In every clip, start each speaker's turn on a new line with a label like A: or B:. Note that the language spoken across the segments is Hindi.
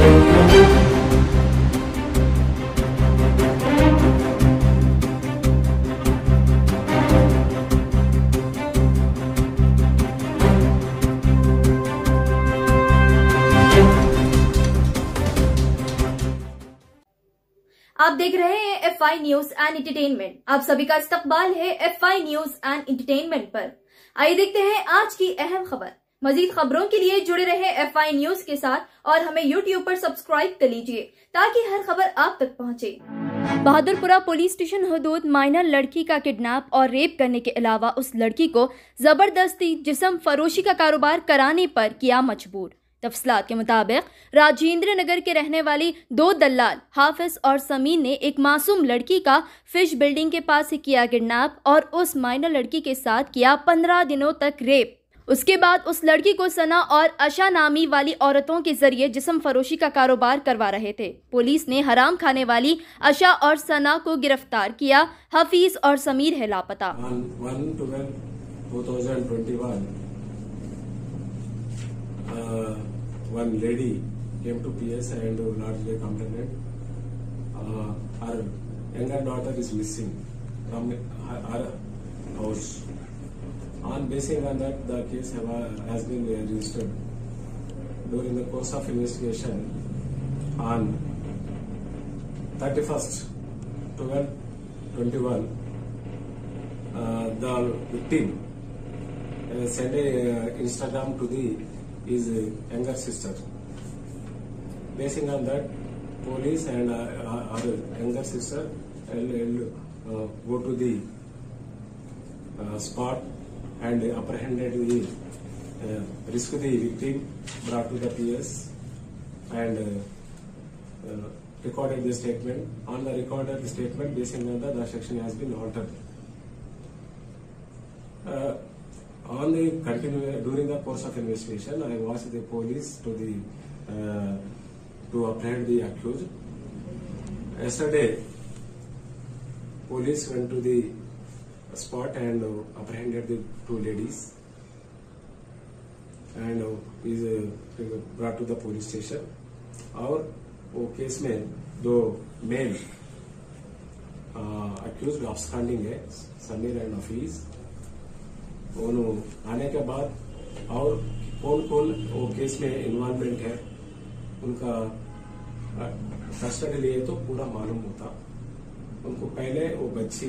A: आप देख रहे हैं FI न्यूज एंड एंटरटेनमेंट। आप सभी का इस्तकबाल है FI न्यूज एंड एंटरटेनमेंट पर। आइए देखते हैं आज की अहम खबर। मजीद खबरों के लिए जुड़े रहे FI न्यूज के साथ और हमें YouTube पर सब्सक्राइब कर लीजिए ताकि हर खबर आप तक पहुंचे। बहादुरपुरा पुलिस स्टेशन हदूद माइनर लड़की का किडनैप और रेप करने के अलावा उस लड़की को जबरदस्ती जिस्म फरोशी का कारोबार कराने पर किया मजबूर। तफसीलात के मुताबिक राजेंद्र नगर के रहने वाली दो दलाल हाफिज और समीन ने एक मासूम लड़की का फिश बिल्डिंग के पास से किया किडनैप और उस माइनर लड़की के साथ किया 15 दिनों तक रेप। उसके बाद उस लड़की को सना और आशा नामी वाली औरतों के जरिए जिस्म फरोशी का कारोबार करवा रहे थे। पुलिस ने हराम खाने वाली आशा और सना को गिरफ्तार किया। हफीज और समीर है लापता।
B: 1/12/2021 one lady came to PS and lodged a complaint. Her younger daughter is missing from her house. On basing on that, the case has been registered. During the course of investigation, on 31st/12/21, the victim sent a Instagram to his younger sister. Basing on that, police and our younger sister go to the spot and apprehended rescued the victim, brought to the PS and recorded the statement. On the recorded statement, basing on that, the section has been altered. During the course of investigation, I asked the police to apprehend the accused. Yesterday, police went to the spot and apprehended the two ladies and is brought to the police station. और वो केस में दो मेल accused absconding है, समीर एंड हफीज। दोनों आने के बाद और कौन कौन वो केस में इन्वॉल्वमेंट है उनका कस्टडी लिए तो पूरा मालूम होता। उनको पहले वो बच्ची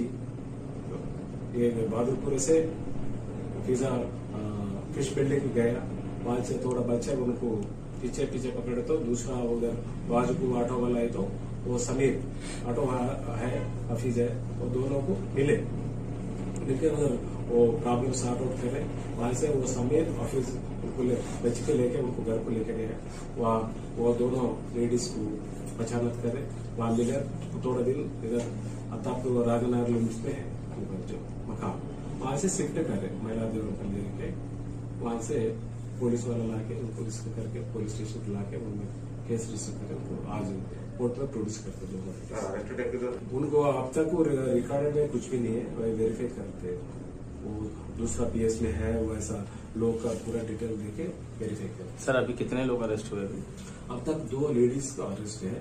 B: ये बहादुरपुर से फिजा फिश बिल्डिंग गया, वहां से थोड़ा बच्चा उनको पीछे पीछे पकड़े तो दूसरा उधर बाजू को ऑटो वाला है तो वो समीर ऑटो है हफीज है, वो दोनों को मिले लेकिन उधर वो प्रॉब्लम सॉर्ट आउट करे। वहां से वो समीर ऑफिस उनको बच्चे को लेके उनको घर को लेके गया। वहाँ वो दोनों लेडीज को पहचानत करे, वहाँ मिले थोड़ा दिन इधर अतापुर राजनगर लिमिट्स में है जो मकान, वहां से शिफ्ट करे महिला देवों लेके। वहां से पुलिस वाला लाके उनको रिस्क करके पुलिस स्टेशन लाके उनमें केस रजिस्टर करके उनको आज कोर्ट में प्रोड्यूस करते दोनों। उनको अब तक वो रिकॉर्ड में कुछ भी नहीं है, वही वेरीफाई करते वो दूसरा PS में है, वैसा लोग का पूरा डिटेल देके वेरीफाई करते।
C: सर अभी कितने लोग अरेस्ट हुए?
B: अब तक 2 लेडीज का अरेस्ट है,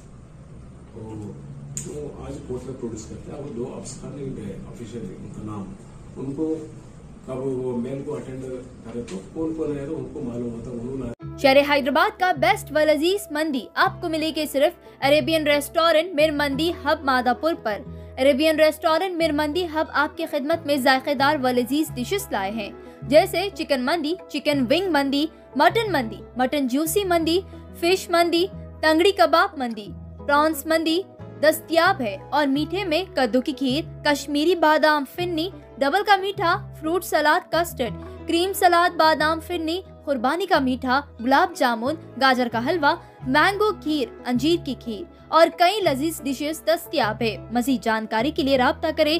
B: तो आज कोर्ट में प्रोड्यूस करते हैं। वो 2 अब्सकॉन्डिंग है ऑफिशियली, उनका नाम उनको कब वो मेल को अटेंड करे तो कौन कौन है तो उनको मालूम होता। उन्होंने
A: शहर हैदराबाद का बेस्ट व लजीज मंदी आपको मिलेगी सिर्फ अरेबियन रेस्टोरेंट मिर मंदी हब मादापुर पर। अरेबियन रेस्टोरेंट मिर मंदी हब आपके खिदमत में जायकेदार व लजीज डिशेस लाए हैं, जैसे chicken mandi, chicken wing mandi, mutton juicy mandi, fish mandi, tangdi कबाब मंदी, प्रॉन्स मंदी दस्तयाब है। और मीठे में कद्दू की खीर, कश्मीरी बादाम फिरनी, डबल का मीठा, fruit salad custard, cream salad बादाम फिरनी, कुर्बानी का मीठा, गुलाब जामुन, गाजर का हलवा, मैंगो खीर, अंजीर की खीर और कई लजीज डिशेस दस्तयाब है। मजीद जानकारी के लिए राब्ता करें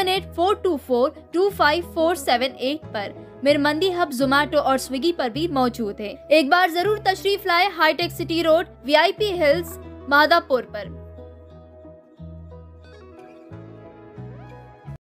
A: 7842425478 पर। मिर मंदी हब जोमेटो और स्विगी पर भी मौजूद है। एक बार जरूर तशरीफ लाए हाईटेक city road VIP hills Madhapur पर।